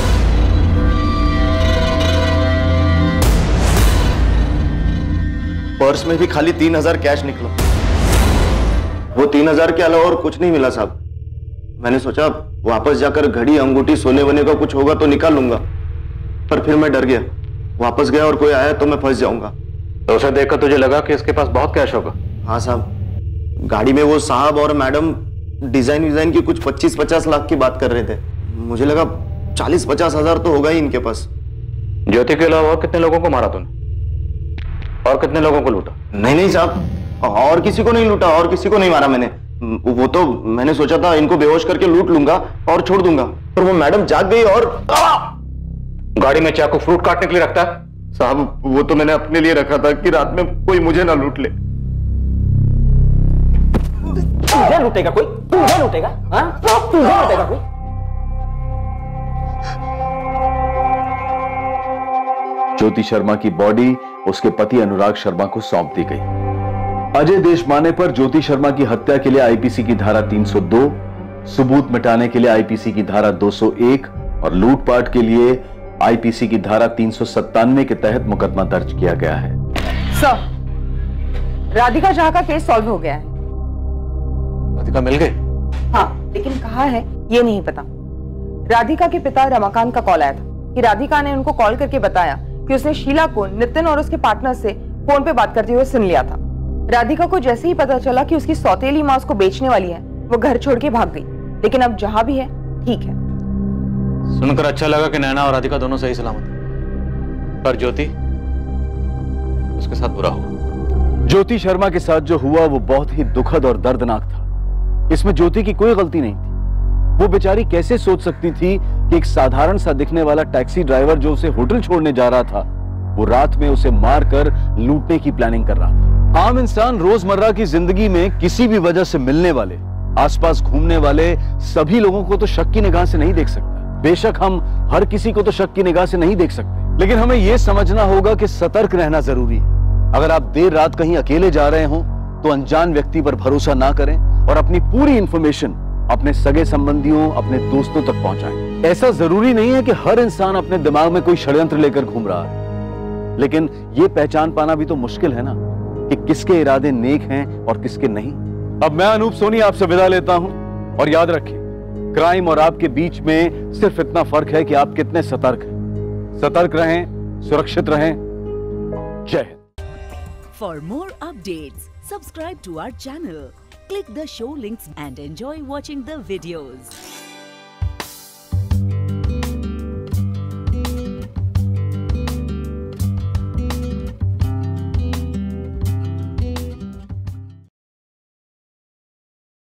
पर्स में भी खाली 3000 कैश निकला। वो 3000 के अलावा और कुछ नहीं मिला साहब। मैंने सोचा वापस जाकर घड़ी अंगूठी सोने वने का कुछ होगा तो निकाल लूंगा, पर फिर मैं डर गया। वापस गया और कोई आया तो मैं फंस जाऊंगा। तो उसे देखकर तुझे लगा कि इसके पास बहुत कैश होगा? हाँ साहब, गाड़ी में वो साहब और मैडम डिजाइन की कुछ 25-50 लाख की बात कर रहे थे। मुझे लगा 40-50 हजार तो होगा ही इनके पास। ज्योति के अलावा और कितने लोगों को मारा तूने? और कितने लोगों को लूटा? नहीं साहब, और किसी को नहीं लूटा, और किसी को नहीं मारा मैंने। वो तो मैंने सोचा था इनको बेहोश करके लूट लूंगा और छोड़ दूंगा, पर वो मैडम जाग गई और गाड़ी में चाकू फ्रूट काटने के लिए रखता है? साहब वो तो मैंने अपने लिए रखा था कि रात में कोई मुझे ना लूट ले। तुझे लूटेगा कोई? तुझे लूटेगा? हाँ? तुझे लूटेगा कोई? ज्योति शर्मा की बॉडी उसके पति अनुराग शर्मा को सौंप दी गई। अजय देशमाने पर ज्योति शर्मा की हत्या के लिए आईपीसी की धारा 302, सबूत मिटाने के लिए आईपीसी की धारा 201 और लूटपाट के लिए आईपीसी की धारा 397 के तहत मुकदमा दर्ज किया गया है। सर, राधिका शाह का केस सॉल्व हो गया है। राधिका मिल गई? हाँ, लेकिन कहाँ है ये नहीं पता। राधिका के पिता रमाकांत का कॉल आया था कि राधिका ने उनको कॉल करके बताया कि उसने शीला को नितिन और उसके पार्टनर से फोन पे बात करते हुए सुन लिया था। राधिका को जैसे ही पता चला कि उसकी सौतेली मां उसको बेचने वाली है, वो घर छोड़ के भाग गई। लेकिन अब जहां भी है ठीक है। सुनकर अच्छा लगा कि नैना और राधिका दोनों सही सलामत हैं। पर ज्योति, उसके साथ बुरा हुआ। ज्योति शर्मा के साथ जो हुआ वो बहुत ही दुखद और दर्दनाक था। इसमें ज्योति की कोई गलती नहीं थी। वो बेचारी कैसे सोच सकती थी कि एक साधारण सा दिखने वाला टैक्सी ड्राइवर जो उसे होटल छोड़ने जा रहा था, वो रात में उसे मारकर लूटने की प्लानिंग कर रहा था। आम इंसान रोजमर्रा की जिंदगी में किसी भी वजह से मिलने वाले, आसपास घूमने वाले सभी लोगों को तो शक की निगाह से नहीं देख सकता। बेशक हम हर किसी को तो शक की निगाह से नहीं देख सकते, लेकिन हमें यह समझना होगा कि सतर्क रहना जरूरी है। अगर आप देर रात कहीं अकेले जा रहे हो तो अनजान व्यक्ति पर भरोसा ना करें और अपनी पूरी इंफॉर्मेशन अपने सगे संबंधियों, अपने दोस्तों तक पहुंचाएं। ऐसा जरूरी नहीं है कि हर इंसान अपने दिमाग में कोई षड्यंत्र लेकर घूम रहा है, लेकिन यह पहचान पाना भी तो मुश्किल है ना कि किसके इरादे नेक हैं और किसके नहीं। अब मैं अनूप सोनी आपसे विदा लेता हूं और याद रखें, क्राइम और आपके बीच में सिर्फ इतना फर्क है कि आप कितने सतर्क हैं। सतर्क रहें, सुरक्षित रहें। जय Hind. For more updates, subscribe to our channel, click the show links and enjoy watching the videos.